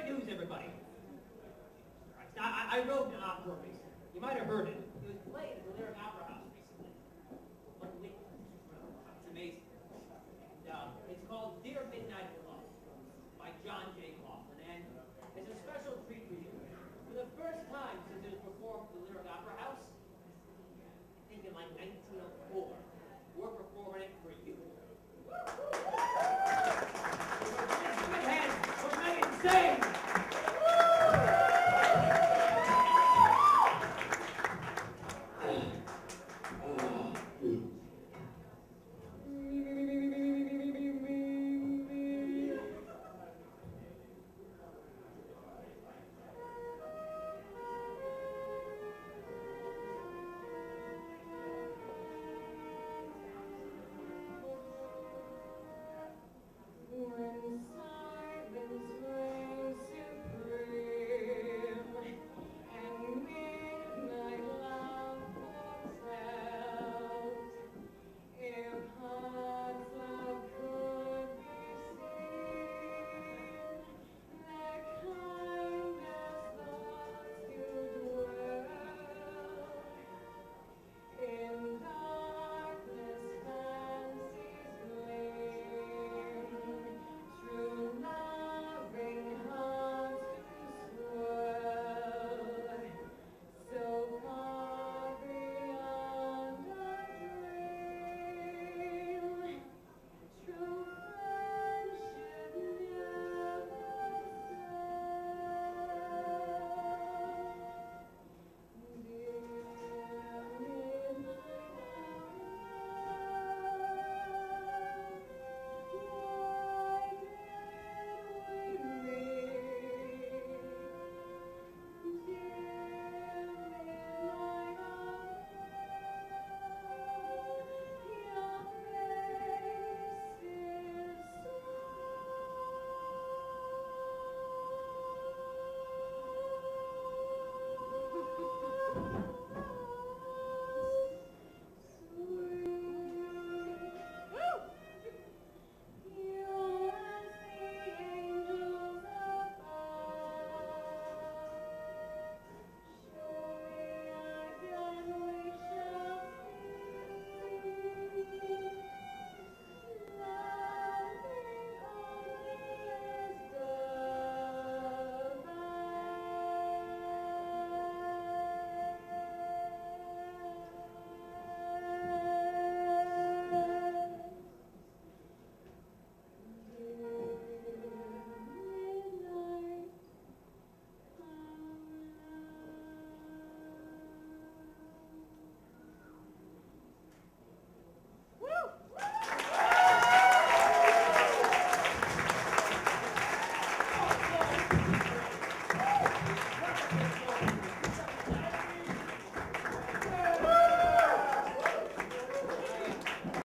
news, everybody. I wrote an opera recently. You might have heard it. It was played at the Lyric Opera House recently. One week. It's amazing. And, it's called Dear Midnight Love by John J. Coughlin. And it's a special treat for you. For the first time since it was performed at the Lyric Opera House, I think in like 1904, we're performing it for you. Give a hand for Meghan Sane!